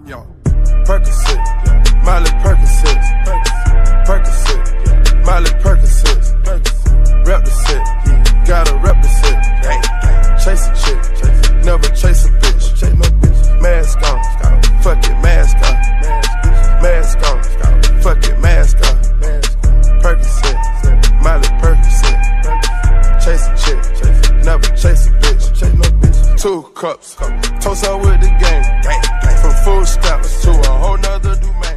Yo, Percocet, Miley Percocet, Percocet, Miley Percocet, rep the set, gotta rep the set, chase a chick, never chase a bitch, mask on, fuck it, mask on, mask on, fuck it, mask on, Percocet, Miley Percocet, chase a chick, never chase a bitch, 2 cups, toast up with the game, from food stamps to a whole nother do.